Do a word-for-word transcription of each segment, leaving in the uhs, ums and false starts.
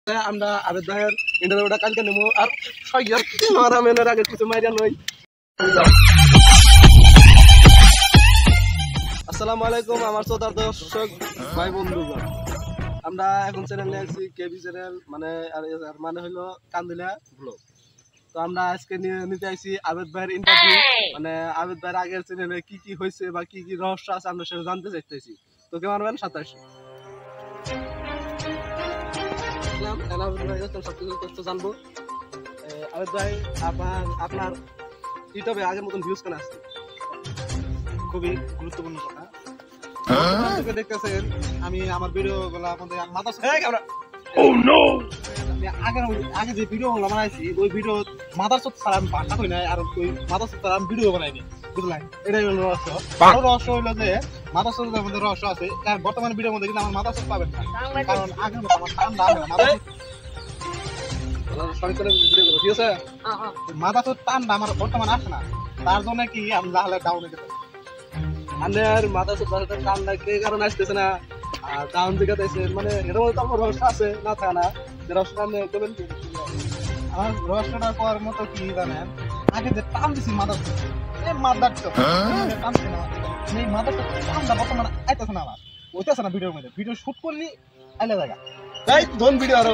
আমরা আবেদ ভাইয়ের ইন্টারভিউটা কালকে নেবো আর সৈয়দ মারা মেনের আগে কিছু মাইরা নই। আসসালামু আলাইকুম আমার শ্রোতার দর্শক ভাই বন্ধুগণ, আমরা এখন চ্যানেলে আছি কেবি চ্যানেল মানে আর মানে হলো কান্দিলা ব্লগ। তো আমরা আজকে নিয়ে নিতে আইছি আবেদ ভাইয়ের ইন্টারভিউ, মানে আবেদ ভাইয়ের আগের চ্যানেলে কি কি হয়েছে বা কি কি রহস্য আছে আমরা সেটা জানতে চাইতেছি। তো কেমন হবেন সাতাশ সবকিছু জানবো। আবেদ ভাই আপনার আপনার ইউটিউবে আগের মতন ভিউজ কেন আসছে? খুবই গুরুত্বপূর্ণ কথা। দেখতেছেন আমি আমার ভিডিও গুলো আপনাদের মাথা আগে যে ভিডিও গুলো বানাইছি ওই ভিডিও মাথার চোখ ছাড়া আমি ভাষা কই নাই, আর ওই মাথার চোখ ছাড়া আমি ভিডিও বানাইনি, বুঝলেন? এটাই হলো রহস্য। আরো রহস্য হইলো যে মাথার চোখের মধ্যে রহস্য আছে, কারণ বর্তমানে ভিডিওর মধ্যে কিন্তু আমার মাথার চোখ পাবেন না, কারণ আগের মতো আমার ঠান্ডা মাথা চোখ টান্ডা আমার বর্তমানে আসে না, তার জন্য কি আমি তাহলে ডাউনে যেতে আমার মাথা চোখ ঠান্ডা কে কারণে আসতেছে না আর ডাউন দিকে মানে এর মধ্যে তো আমার রহস্য আছে না থাকে না, যে রহস্যটা আপনি বলবেন কি? আমার রহস্যটা করার মতো কি জানেন, আগে যে টান দিছি মাথা এই মাথার চোখ টানছে না, এই মাথার চোখ টানটা বর্তমানে আইতেছে না, আমার ওইতেছে না ভিডিওর মধ্যে। ভিডিও শুট করলি আইলে জায়গা তাই ধন ভিডিও আরো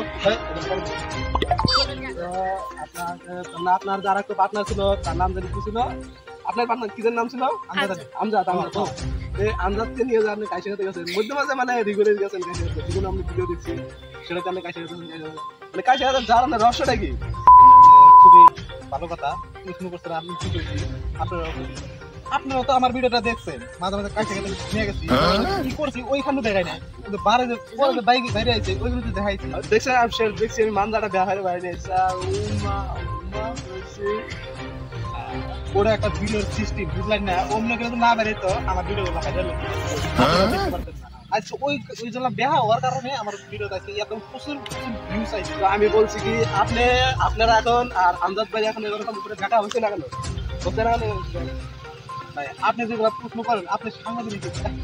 আপনার আপনার যারা একটু পার্টনার ছিল তার নাম জানি কি ছিল? আপনার পার্টনার কিসের নাম ছিল? আমজাদ। আমজাদ আমজাদ তো এই আমজাদকে নিয়ে যে আপনি কাইসে খেতে গেছেন মধ্যে মাঝে মানে রিগুলার গেছেন কাইসে খেতে, যেগুলো আপনি ভিডিও দেখছি সেটাতে আপনি কাইসে খেতে মানে কাইসে খেতে যার আপনার রহস্যটা কি? খুবই ভালো কথা প্রশ্ন করছেন আপনি। কি করছি আপনারা আপনারা তো আমার ভিডিওটা দেখছেন, মাঝে মাঝে কাইসে খেতে নিয়ে গেছি, কি করছি ওইখানে দেখাই না, কিন্তু বাইরে যে বাইকে বাইরে আছে ওইগুলো তো দেখাইছি। দেখছেন আমি শেয়ার দেখছি আমি মানজাটা দেখারে বাইরে এসে উমা উমা হইছে ওরা একটা ভিডিওর সিস্টেম, বুঝলেন না? অন্য কেউ না বেরোতো আমার ভিডিও হাইলাইট আচ্ছা ওই ওই জন্য বেহা হওয়ার কারণে আমার ভিডিওটা আজকে এত প্রচুর প্রচুর ভিউজ আইছে। তো আমি বলছি কি আপনি আপনারা এখন আর আমজাদ ভাই এখন এরকম উপরে দেখা হচ্ছে না কেন? হচ্ছে না কেন ভাই? আপনি যেগুলো প্রশ্ন করেন আপনি সাংবাদিক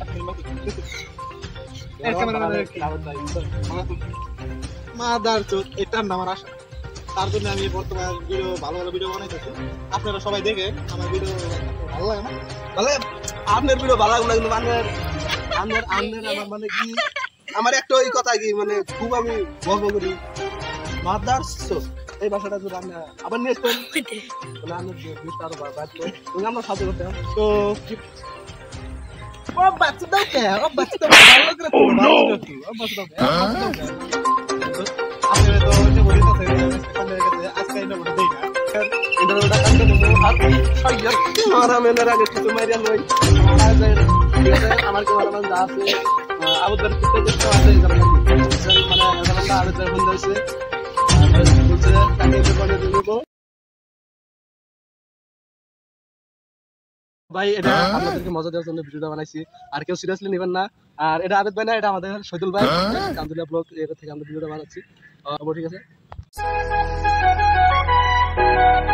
মাদার চোখ এটা আমার আশা, তার জন্য আমি বর্তমানে ভিডিও ভালো ভালো ভিডিও বানাইতেছি। আপনারা সবাই দেখেন আমার ভিডিও ভালো লাগে না? ভালো আপনার ভিডিও ভালো লাগে না, কিন্তু আপনার আপনার আপনার আমার মানে কি আমার একটা ওই কথা কি মানে খুব আমি গর্ব করি মাদার চোখ এই ভাষাটা যদি আমরা আবার নিয়ে আসতেন তাহলে আমরা ভিউজটা আরো বাড়তো, আমরা সাহায্য করতাম। তো ও বাচ্চা দাও কে ও বাচ্চা দাও ভালো করে তো ভালো করে ও বাচ্চা দাও আপনারা তো যে বলিতেছে সামনে গেছে আজকে এটা বলে দেই না ইন্টারভিউটা কালকে নেবো আর সৈয়দ মারা মেনের আগে কিছু মাইরা নই। আমার কেউ আমার যা আছে আবেদ ভাইয়ের কিছু দেখতে আছে মানে আবেদ ভাই বন্ধু হয়েছে বলছে তাকে করে দেবো। ভাই এটা আপনাদেরকে মজা দেওয়ার জন্য ভিডিওটা বানাইছি, আর কেউ সিরিয়াসলি নেবেন না। আর এটা আবেদ ভাই না, এটা আমাদের শহীদুল ভাই কান্দুলিয়া ব্লগ এর থেকে আমরা ভিডিওটা বানাচ্ছি। ঠিক আছে।